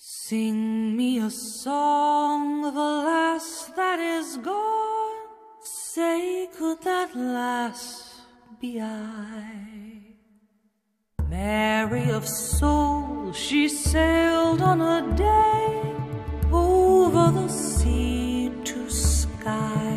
Sing me a song, the last that is gone. Say, could that last be I? Mary of soul, she sailed on a day over the sea to sky.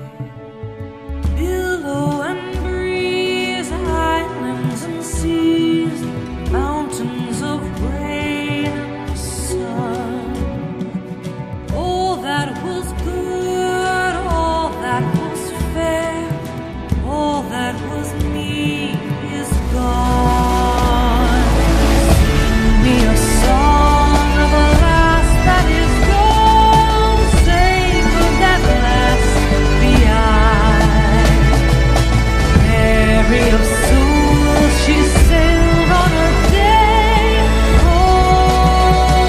Billow and breeze, islands and seas, mountains of rain and sun. All that was good, all that was fair, all that was me is gone. Sing me a song of the last that is gone. Say, could that last be I? Mary of soul, she sailed on a day. Oh.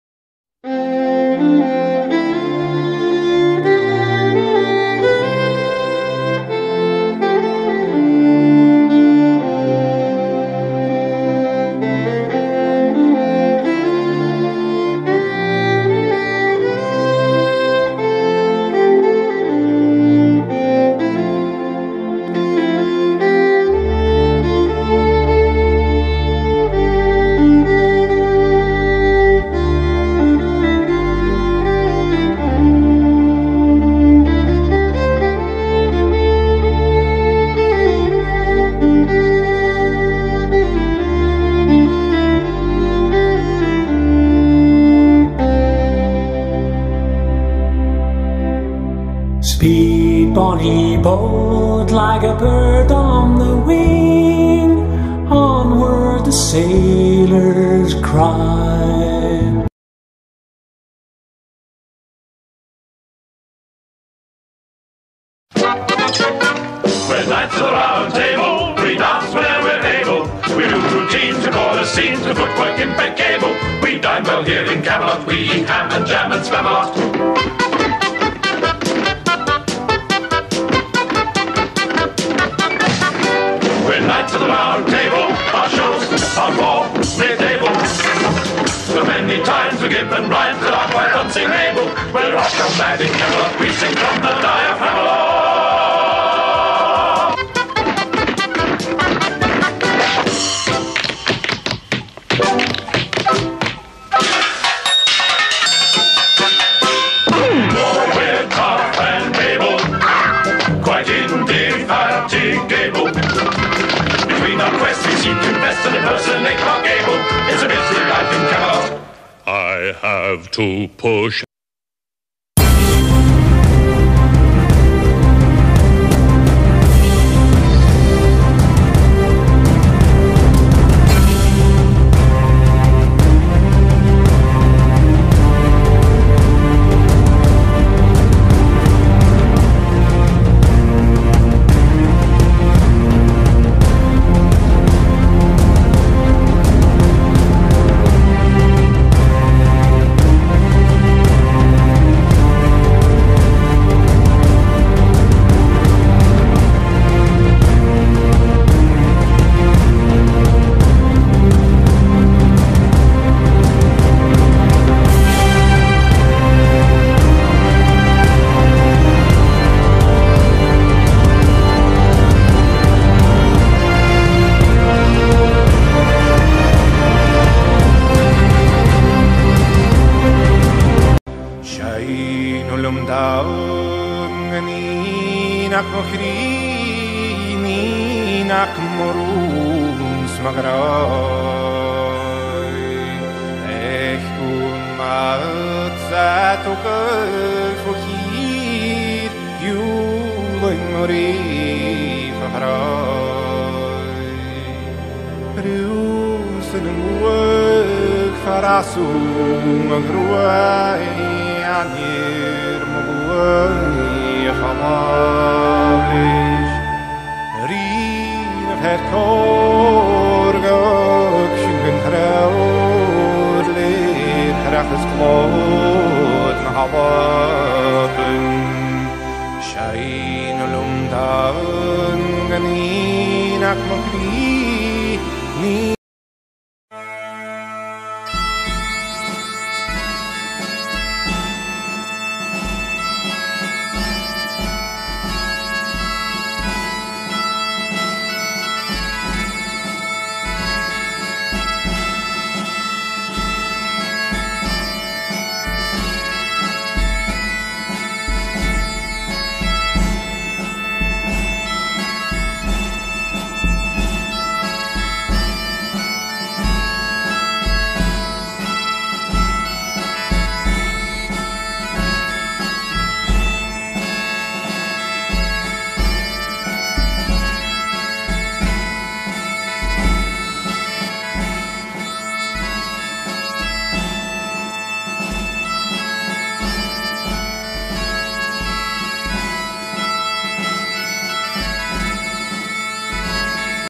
Speed, bonny boat, like a bird on the wing, onward the sailors cry. We're knights of the round table, we dance whenever we're able. We do routines, we call the scenes, the footwork impeccable. We dine well here in Camelot, we eat ham and jam and spam a lot. Knights of the round table, our shows are for mid-table. So many times we give them rhymes that are quite unsingable. We're rock and mad in Camelot, we sing from the diaphragm. We're tough and able, quite indefatigable. Between our quests we seem to invest and impersonate our Gable. It's a busy life in Camelot. I have to push. Ni